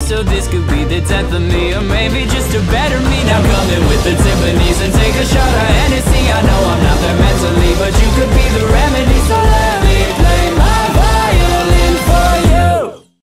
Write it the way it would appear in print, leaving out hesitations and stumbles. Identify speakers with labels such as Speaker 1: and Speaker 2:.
Speaker 1: so this could be the death of me, or maybe just a better me. Now come in with the Tiffany's and take a shot of